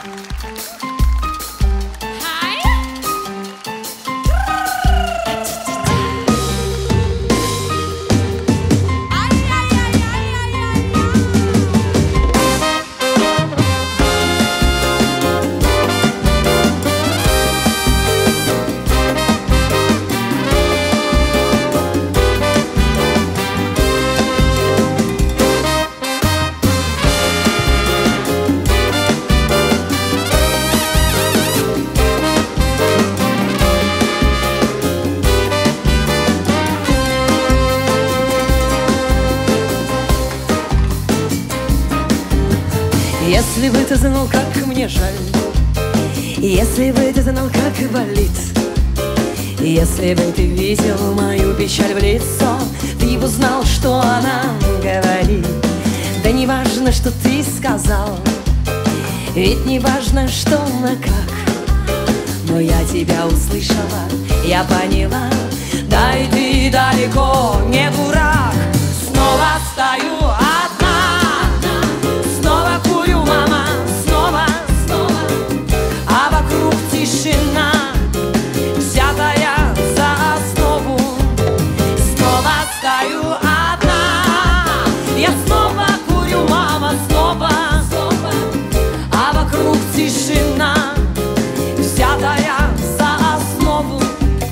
Если бы ты знал, как мне жаль, если бы ты знал, как болит, если бы ты видел мою печаль в лицо, ты бы знал, что она говорит. Да не важно, что ты сказал, ведь не важно, что на как, но я тебя услышала, я поняла. Да и ты далеко не дурак. Снова стою одна, снова курю, мама, снова, а вокруг тишина, взятая за основу. Снова стою одна, я снова курю, мама, снова, а вокруг тишина, взятая за основу.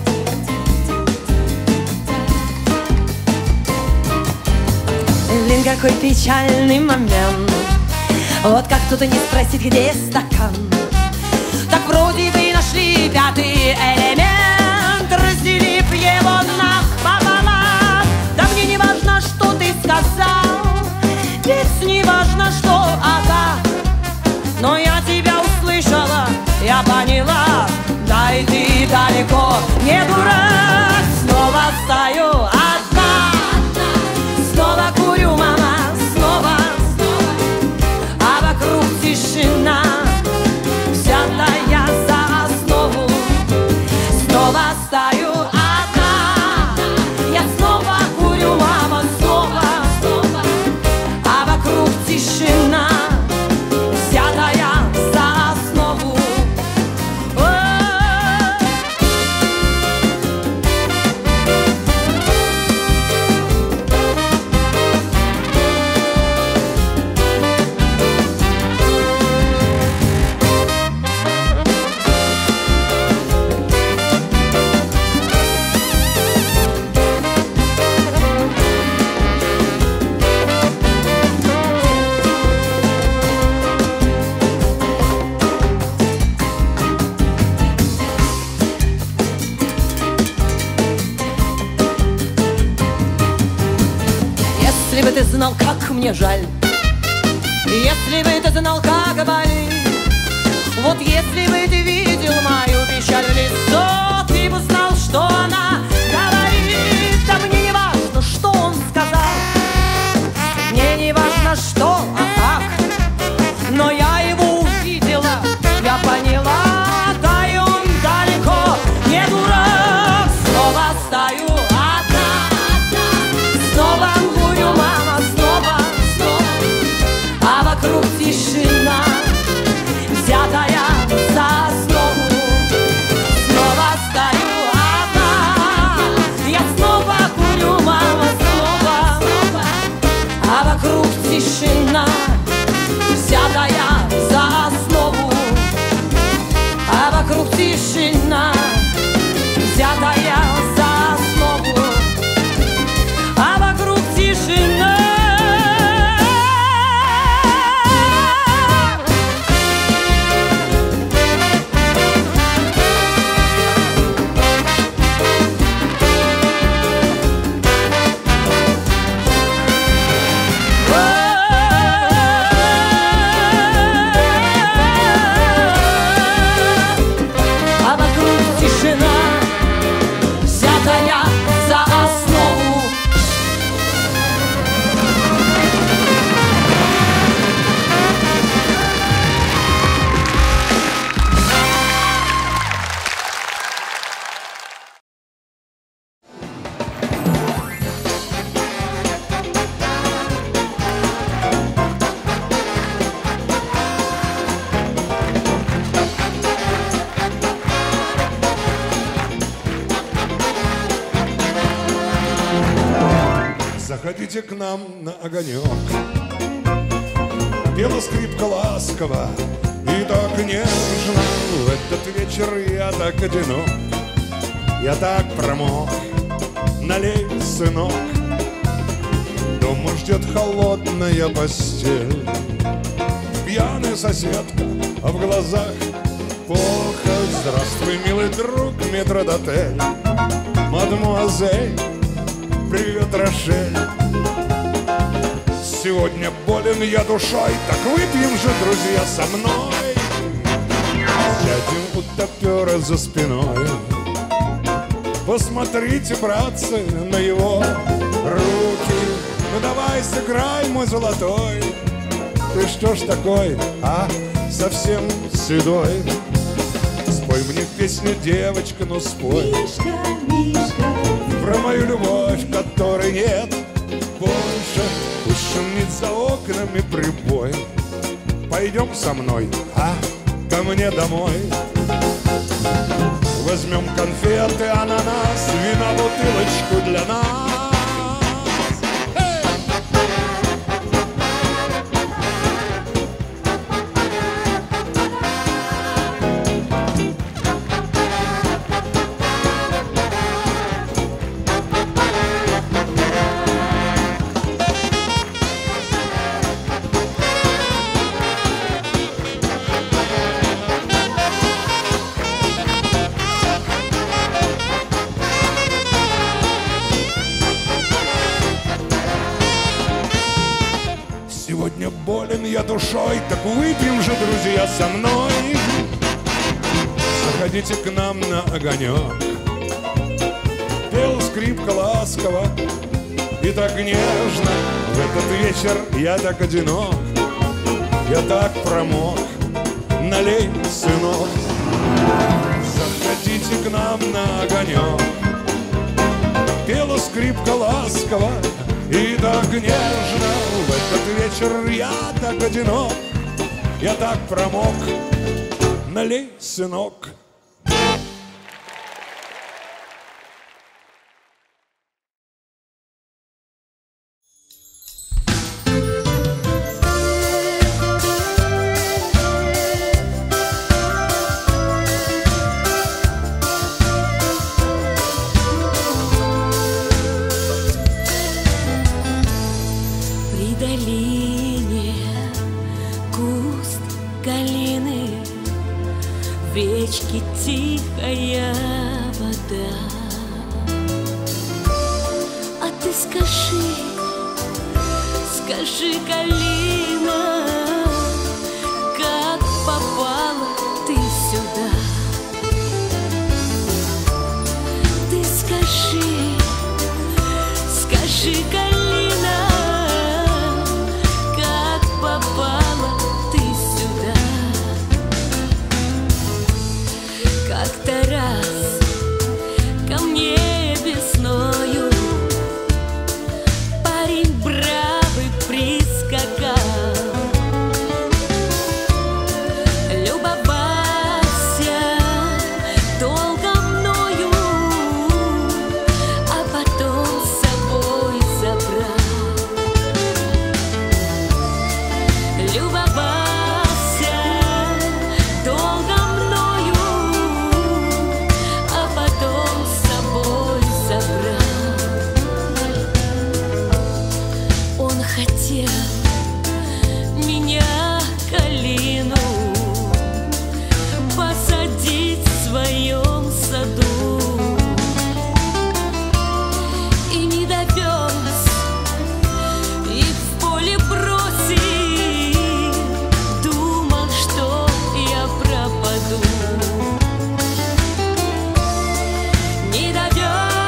Блин, какой печальный момент. Вот как кто-то не спросит, где стакан. Так вроде бы нашли пятый элемент, разделив его напополам. Да мне не важно, что ты сказал, ведь не важно, что как, но я тебя услышала, я поняла. Да и ты далеко не дурак. Снова стою одна, снова курю, мама, снова, а вокруг тишина, взятая за основу. Снова стою одна, я снова курю, мама, снова, а вокруг тишина, взятая за основу. Если бы ты знал, как мне жаль, если бы ты знал, как болит, вот если бы ты видел мою печаль в лицо, ты бы знал, что она говорит. Да мне не важно, что он сказал, мне не важно, что, а как, но я его увидела, я поняла. Да и он далеко не дурак. Снова стою одна, снова курю, мама, снова, а вокруг тишина, взятая за основу. Снова стою одна, Заходите к нам на огонек. Пела скрипка ласково и так нежно. В этот вечер я так одинок, я так промок. Налей, сынок, дома ждет холодная постель. Пьяная соседка, а в глазах похоть. Здравствуй, милый друг, метрдотель. Мадемуазель, привет, Рошель. Сегодня болен я душой, так выпьем же, друзья, со мной. Сядем у топера за спиной. Посмотрите, братцы, на его руки. Ну давай сыграй, мой золотой. Ты что ж такой, а? Совсем седой. Спой мне песню, девочка, ну спой. Мишка, Мишка, про мою любовь, которой нет больше. Пусть шумит за окнами прибой. Пойдем со мной, а? Ко мне домой. Возьмем конфеты, ананас, вина, бутылочку для нас. Сегодня болен я душой, так выпьем же, друзья, со мной. Заходите к нам на огонек. Пел скрипка ласково и так нежно. В этот вечер я так одинок, я так промок. Налей, сынок, заходите к нам на огонек. Пела скрипка ласково и так нежно. В этот вечер я так одинок, я так промок. Налей, сынок. В речке тихая вода. А ты скажи, скажи, калина, как попала ты сюда? Ты скажи, скажи, калина, как попала ты сюда? Как-то раз ко мне весною парень бравый прискакал, любовался долго мною, а потом с собой забрал. Любовался долго мною, а потом с собой забрал. Он хотел меня, калину, посадить в своем саду, и не довез, и в поле бросил, думал, что я пропаду. Не довез,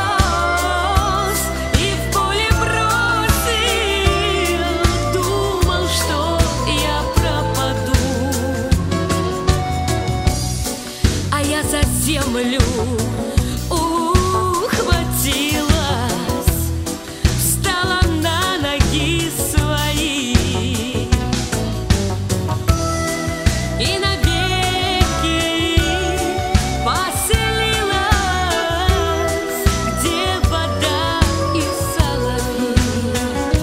и в поле бросил, думал, что я пропаду. А я за землю ухватилась, встала на ноги свои и навеки поселилась, где вода и соловей.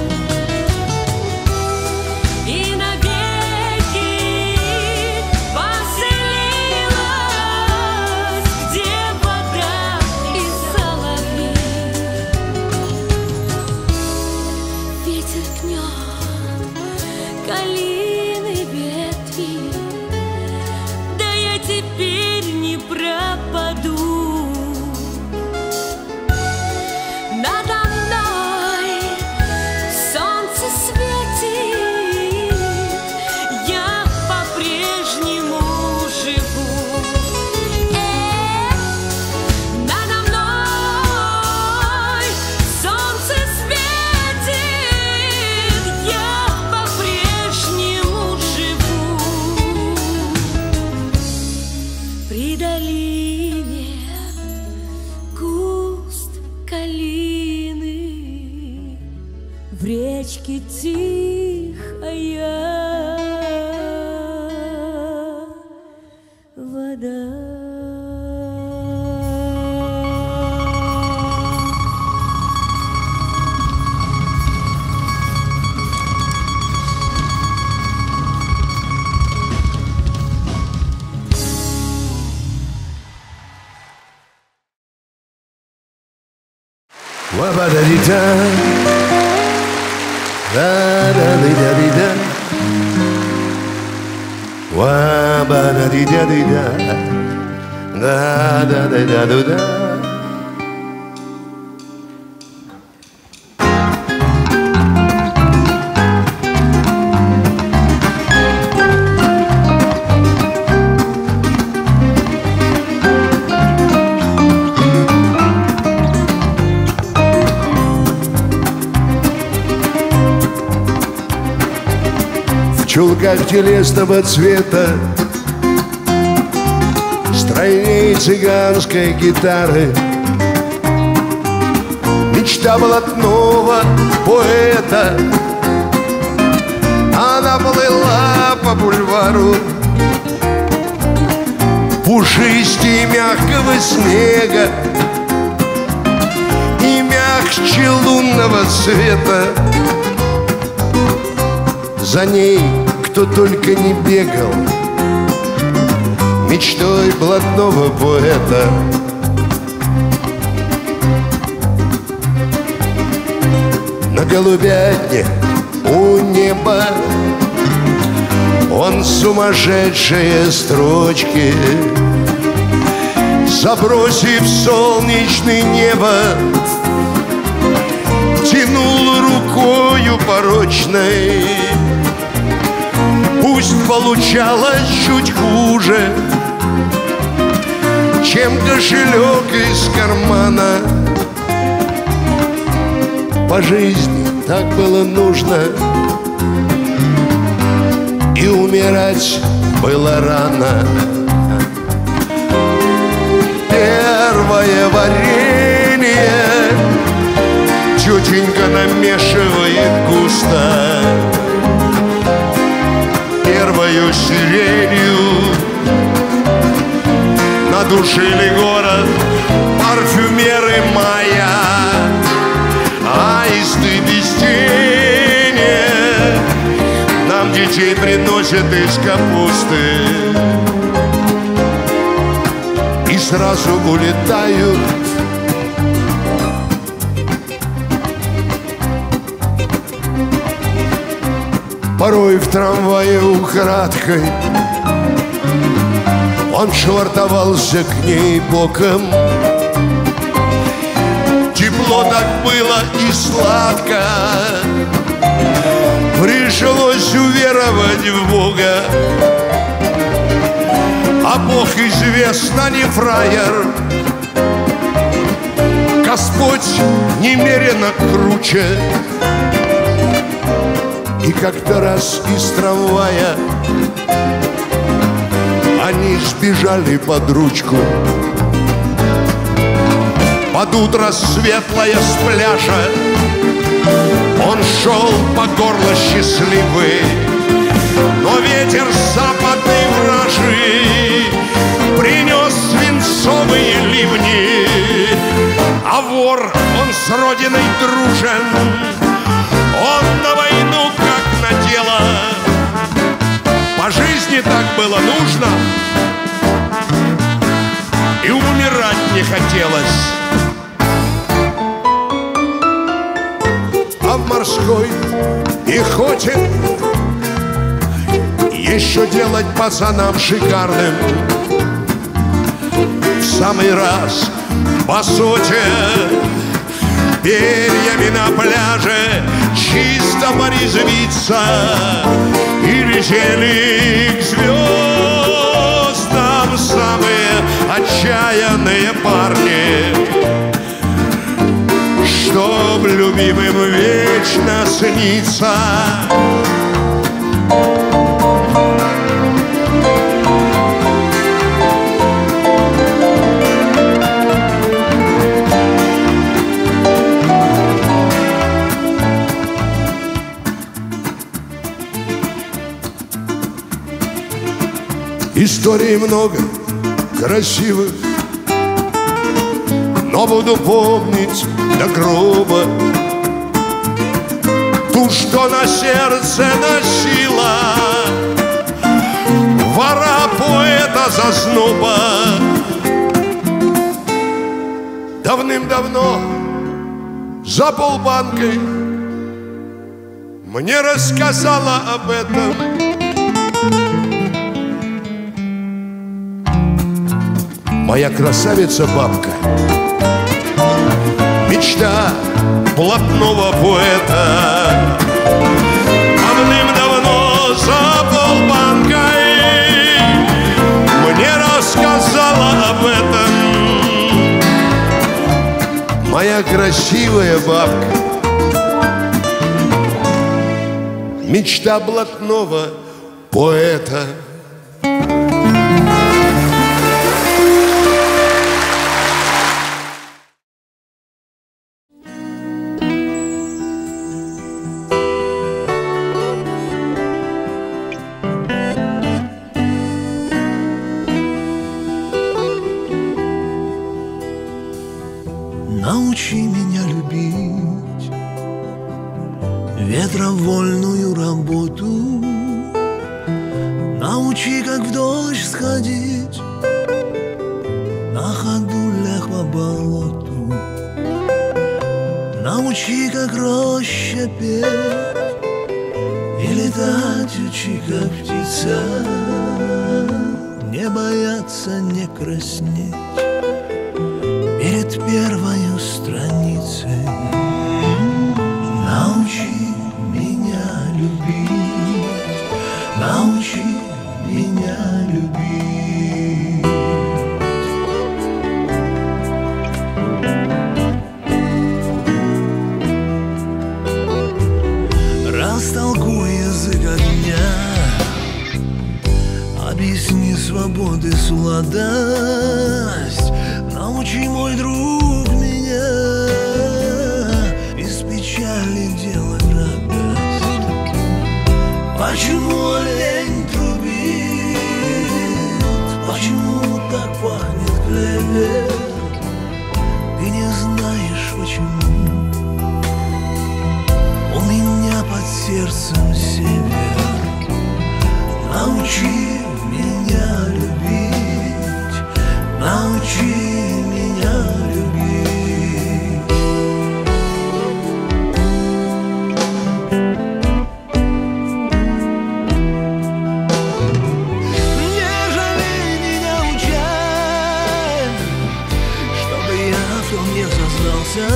Ва-ба-да-ди-да, да-да-ди-да-ди-да, ва-ба-да-ди-да-ди-да, да-да-да-да-да-да. В чулках телесного цвета, стройней цыганской гитары, мечта блатного поэта. Она плыла по бульвару пушистей мягкого снега и мягче лунного света. За ней кто только не бегал мечтой блатного поэта. На голубятне у неба он сумасшедшие строчки, забросив солнечное небо, тянул рукою порочной. Пусть получалось чуть хуже, чем кошелек из кармана. По жизни так было нужно, и умирать было рано. Первое варенье тетенька намешивает густо, первою сиренью надушили город парфюмеры мая. Аисты без тени нам детей приносят из капусты и сразу улетают. Порой в трамвае украдкой он швартовался к ней боком. Тепло так было и сладко, пришлось уверовать в Бога. А Бог, известно, не фраер, Господь немерено круче. И как-то раз из трамвая они сбежали под ручку. Под утро светлое с пляжа он шел по горло счастливый, но ветер западной вражи принес свинцовые ливни. А вор, он с родиной дружен, он на войну как на дело. По жизни так было нужно, и умирать не хотелось. А в морской пехоте еще делать пацанам шикарным в самый раз по сути. Перьями на пляже чисто порезвиться и летели к звездам самые отчаянные парни, чтоб любимым вечно сниться. Историй много красивых, но буду помнить до гроба ту, что на сердце носила вора поэта зазноба. Давным-давно за полбанкой мне рассказала об этом. Моя красавица-бабка, мечта блатного поэта, давным-давно за полбанкой мне рассказала об этом. Моя красивая бабка, мечта блатного поэта. Научи меня любить ветровольную работу, научи, как в дождь сходить, на ходу лег по болоту, научи, как роща петь и летать учи, как птица, не бояться, не краснеть перед первой страницей. Научи меня любить, научи меня любить. Растолкуй язык огня, объясни свободы сладость. Научи, мой друг, меня из печали делать радость. Почему лень трубит, почему так пахнет клевер? Ты не знаешь, почему у меня под сердцем север. Научи меня любить, научи меня любить. Не жалей меня, учай, чтобы я в том не сознался,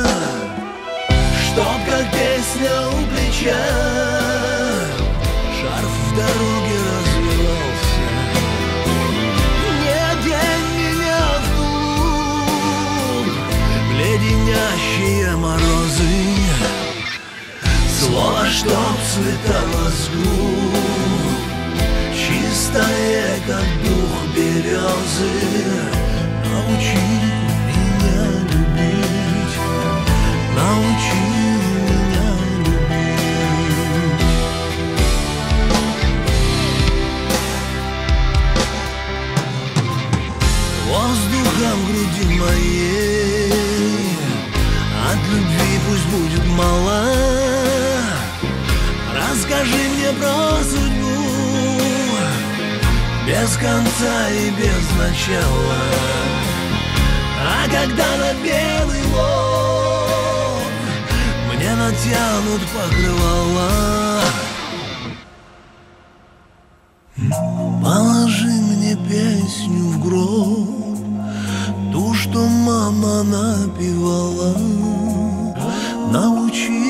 чтоб как песня у плеча шарф в дороге развивался. Не день меня в глубь, леденящие морозы, слово, чтоб слетало с губ, чистое, как дух березы. Научи меня любить, научи меня любить. Воздухом в груди моей от любви пусть будет мало. Расскажи мне про судьбу без конца и без начала. А когда на белый лоб мне натянут покрывала, положи мне песню в гроб, ту, что мама напевала. Научи